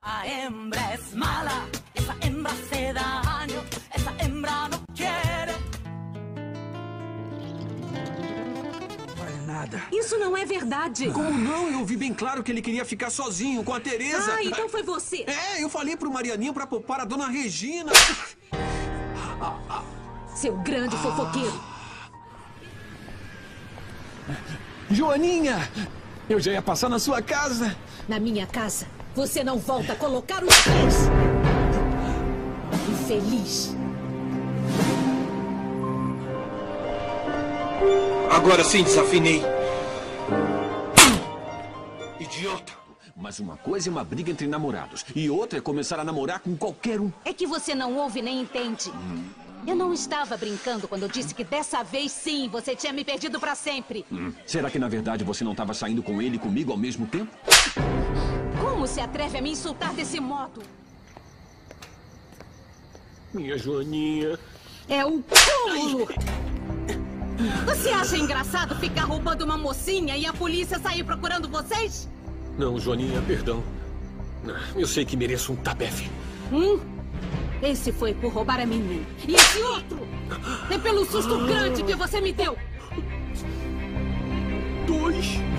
A hembra es mala, esa hembra hace daño, esa hembra no quiere. Vale nada. Isso não é verdade. Como não? Eu ouvi bem claro que ele queria ficar sozinho com a Teresa. Ah, então foi você. É, eu falei pro Marianinho pra poupar a dona Regina. Seu grande fofoqueiro. Joaninha, eu já ia passar na sua casa. Na minha casa, você não volta a colocar os pés. Infeliz. Agora sim desafinei. Idiota. Mas uma coisa é uma briga entre namorados e outra é começar a namorar com qualquer um. É que você não ouve nem entende. Eu não estava brincando quando eu disse que dessa vez sim, você tinha me perdido pra sempre. Será que na verdade você não estava saindo com ele e comigo ao mesmo tempo? Como se atreve a me insultar desse modo? Minha Joaninha. É o cúmulo! Você acha engraçado ficar roubando uma mocinha e a polícia sair procurando vocês? Não, Joaninha, perdão. Eu sei que mereço um tabefe. Esse foi por roubar a menina. E esse outro é pelo susto grande que você me deu. 2